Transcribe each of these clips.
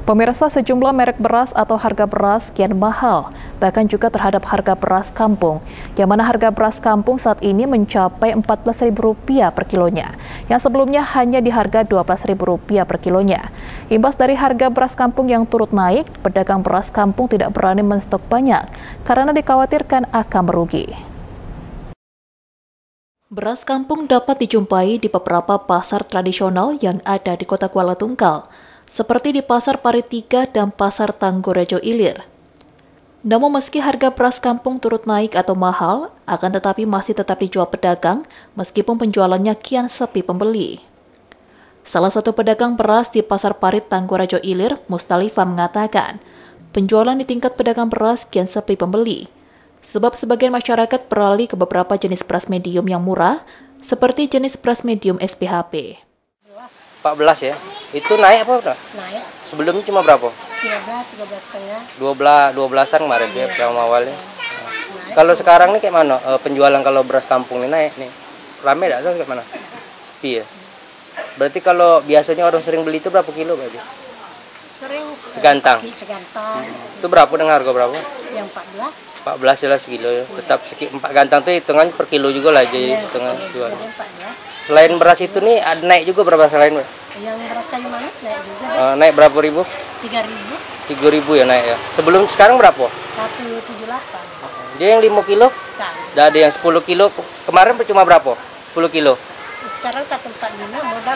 Pemirsa, sejumlah merek beras atau harga beras kian mahal, bahkan juga terhadap harga beras kampung, yang mana harga beras kampung saat ini mencapai Rp14.000 per kilonya, yang sebelumnya hanya di harga Rp12.000 per kilonya. Imbas dari harga beras kampung yang turut naik, pedagang beras kampung tidak berani menstok banyak, karena dikhawatirkan akan merugi. Beras kampung dapat dijumpai di beberapa pasar tradisional yang ada di Kota Kuala Tunggal, seperti di Pasar Parit 3 dan Pasar Tanggorejo Ilir. Namun meski harga beras kampung turut naik atau mahal, akan tetapi masih tetap dijual pedagang meskipun penjualannya kian sepi pembeli. Salah satu pedagang beras di Pasar Parit Tanggorejo Ilir, Mustalifah, mengatakan, penjualan di tingkat pedagang beras kian sepi pembeli, sebab sebagian masyarakat beralih ke beberapa jenis beras medium yang murah, seperti jenis beras medium SPHP. 14 ya? Itu naik apa udah? Naik. Sebelumnya cuma berapa? 13, 13,5. 12-an kemarin ya, yang awalnya. Kalau sekarang nih kayak mana? Penjualan kalau beras kampung ini naik nih. Rame enggak atau kayak mana? Sepi ya? Berarti kalau biasanya orang sering beli itu berapa kilo berarti? Sering segantang. Segantang. Itu berapa dengan harga berapa? Yang 14. 14 jelas sekilo ya. Tetap 4 gantang tuh hitungan per kilo juga lah jadi hitungan jual. Selain beras itu nih ada naik juga berapa selain? Yang beras kayu manis naik juga. Naik berapa ribu? 3.000. 3.000 ya naik ya. Sebelum sekarang berapa? 178. Dia yang 5 kilo? Udah ada yang 10 kilo. Kemarin cuma berapa? 10 kilo. Sekarang 145, modal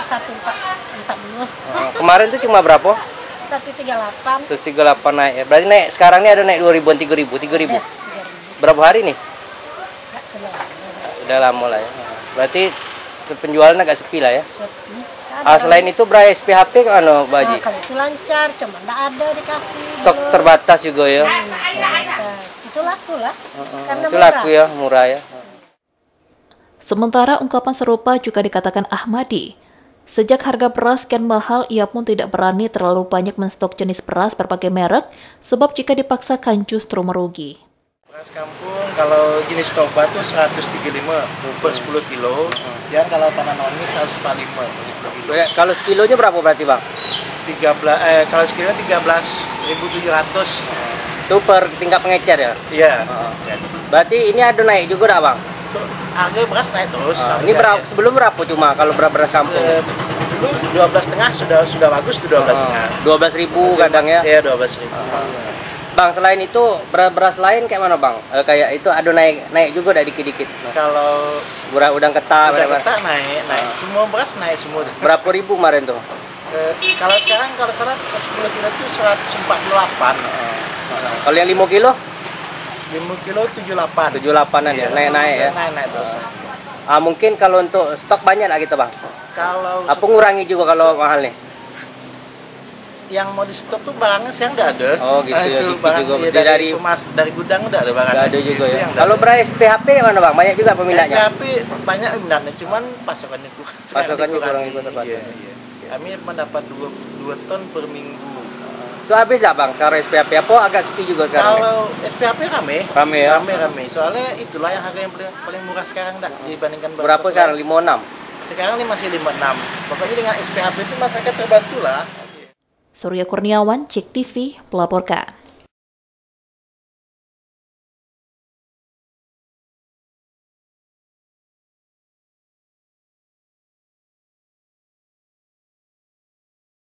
1440. Kemarin tuh cuma berapa? 138. Terus 38 naik ya. Berarti naik sekarang ini ada naik 2.000-an, 3.000. Berapa hari nih? Enggak selama. Udah lama lah ya. Berarti penjualan agak sepi lah ya. Sepi. Selain itu beras SPHP kan Mbak Haji? Kalau itu lancar, cuma enggak ada dikasih. Stok terbatas juga ya. Itu laku lah. Karena itu laku ya, murah ya. Sementara ungkapan serupa juga dikatakan Ahmadi. Sejak harga beras kian mahal, ia pun tidak berani terlalu banyak menstok jenis beras berbagai merek, sebab jika dipaksakan justru merugi. Beras kampung kalau jenis toba itu 135 per 10 kilo, dan kalau tanah noni 145 per 10 kilo. Kalau sekilonya berapa berarti Bang? Kalau sekilonya 13.700. Itu per tingkat pengecer ya? Iya. Berarti ini ada naik juga dah Bang? Harga beras naik terus. Ini berapa, sebelum berapa cuma kalau beras kampung? Dulu 12,5 sudah bagus tuh 12,5. 12.000 kadang ya? Iya 12.000. Bang, selain itu beras lain kayak mana Bang? Kayak itu ada naik juga dah dikit-dikit. Kalau udang ketak naik. Semua beras naik semua. Berapa ribu kemarin tuh? Kalau sekarang kalau salah 10 kilo itu 148. Kalau yang 5 kilo? 5 kilo 78. 78-an ya, naik-naik ya. Naik terus. Mungkin kalau untuk stok banyak lah gitu Bang. Kalau apa ngurangi juga kalau mahal nih? Yang mau di stok tuh barangnya sekarang nggak ada. Oh gitu ya. Itu barang juga dari gudang udah ada barang. Nggak ada juga ya. Kalau beras SPHP mana Bang? Banyak juga peminatnya. SPHP banyak peminatnya, cuman pasokannya kurang. Pasokannya kurang itu iya. Kami mendapat 2 ton per minggu. Itu habis nggak Bang? Sekarang SPHP apa agak sepi juga sekarang? Kalau SPHP rame ya? Rame. Soalnya itulah yang harga yang paling murah sekarang dibandingkan berapa sekarang? 56? Sekarang ini masih 56. Pokoknya dengan SPHP itu masyarakat terbantu lah. Surya Kurniawan, Cek TV, melaporkan.